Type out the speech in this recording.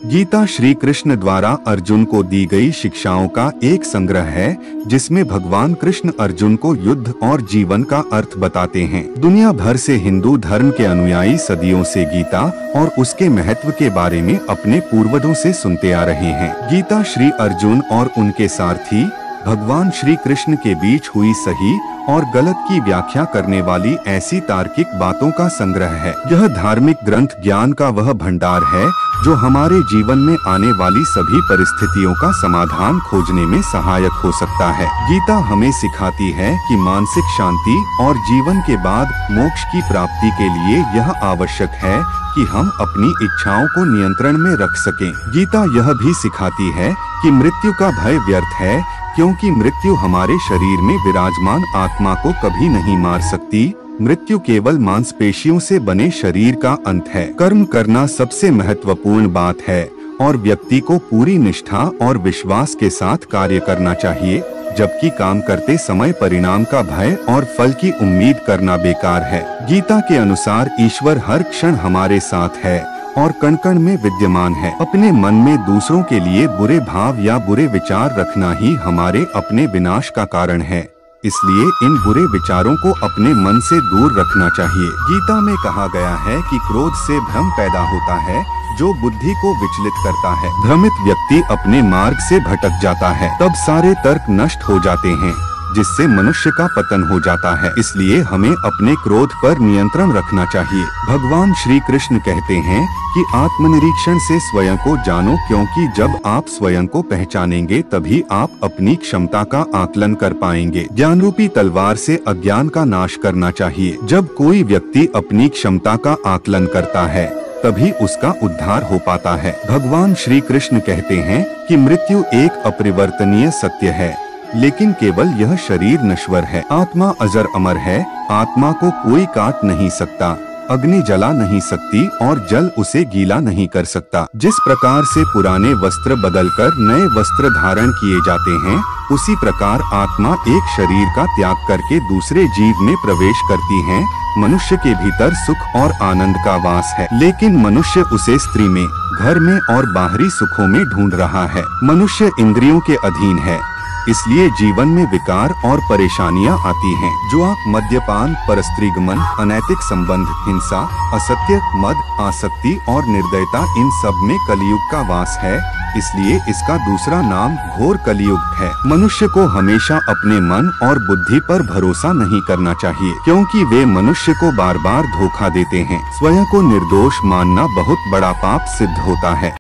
गीता श्री कृष्ण द्वारा अर्जुन को दी गई शिक्षाओं का एक संग्रह है, जिसमें भगवान कृष्ण अर्जुन को युद्ध और जीवन का अर्थ बताते हैं। दुनिया भर से हिंदू धर्म के अनुयायी सदियों से गीता और उसके महत्व के बारे में अपने पूर्वजों से सुनते आ रहे हैं। गीता श्री अर्जुन और उनके सारथी भगवान श्री कृष्ण के बीच हुई सही और गलत की व्याख्या करने वाली ऐसी तार्किक बातों का संग्रह है। यह धार्मिक ग्रंथ ज्ञान का वह भंडार है जो हमारे जीवन में आने वाली सभी परिस्थितियों का समाधान खोजने में सहायक हो सकता है। गीता हमें सिखाती है कि मानसिक शांति और जीवन के बाद मोक्ष की प्राप्ति के लिए यह आवश्यक है कि हम अपनी इच्छाओं को नियंत्रण में रख सकें। गीता यह भी सिखाती है कि मृत्यु का भय व्यर्थ है, क्योंकि मृत्यु हमारे शरीर में विराजमान आत्मा को कभी नहीं मार सकती। मृत्यु केवल मांसपेशियों से बने शरीर का अंत है। कर्म करना सबसे महत्वपूर्ण बात है और व्यक्ति को पूरी निष्ठा और विश्वास के साथ कार्य करना चाहिए, जबकि काम करते समय परिणाम का भय और फल की उम्मीद करना बेकार है। गीता के अनुसार ईश्वर हर क्षण हमारे साथ है और कण कण में विद्यमान है। अपने मन में दूसरों के लिए बुरे भाव या बुरे विचार रखना ही हमारे अपने विनाश का कारण है, इसलिए इन बुरे विचारों को अपने मन से दूर रखना चाहिए। गीता में कहा गया है कि क्रोध से भ्रम पैदा होता है, जो बुद्धि को विचलित करता है। भ्रमित व्यक्ति अपने मार्ग से भटक जाता है, तब सारे तर्क नष्ट हो जाते हैं, जिससे मनुष्य का पतन हो जाता है। इसलिए हमें अपने क्रोध पर नियंत्रण रखना चाहिए। भगवान श्री कृष्ण कहते हैं कि आत्मनिरीक्षण से स्वयं को जानो, क्योंकि जब आप स्वयं को पहचानेंगे तभी आप अपनी क्षमता का आकलन कर पाएंगे। ज्ञान रूपी तलवार से अज्ञान का नाश करना चाहिए। जब कोई व्यक्ति अपनी क्षमता का आकलन करता है, तभी उसका उद्धार हो पाता है। भगवान श्री कृष्ण कहते हैं कि मृत्यु एक अपरिवर्तनीय सत्य है, लेकिन केवल यह शरीर नश्वर है। आत्मा अजर अमर है। आत्मा को कोई काट नहीं सकता, अग्नि जला नहीं सकती और जल उसे गीला नहीं कर सकता। जिस प्रकार से पुराने वस्त्र बदलकर नए वस्त्र धारण किए जाते हैं, उसी प्रकार आत्मा एक शरीर का त्याग करके दूसरे जीव में प्रवेश करती है। मनुष्य के भीतर सुख और आनंद का वास है, लेकिन मनुष्य उसे स्त्री में, घर में और बाहरी सुखों में ढूंढ रहा है। मनुष्य इंद्रियों के अधीन है, इसलिए जीवन में विकार और परेशानियां आती हैं। जुआ, मद्यपान, परस्त्रीगमन, अनैतिक संबंध, हिंसा, असत्य, मद, आसक्ति और निर्दयता, इन सब में कलियुग का वास है। इसलिए इसका दूसरा नाम घोर कलियुग है। मनुष्य को हमेशा अपने मन और बुद्धि पर भरोसा नहीं करना चाहिए, क्योंकि वे मनुष्य को बार बार धोखा देते हैं। स्वयं को निर्दोष मानना बहुत बड़ा पाप सिद्ध होता है।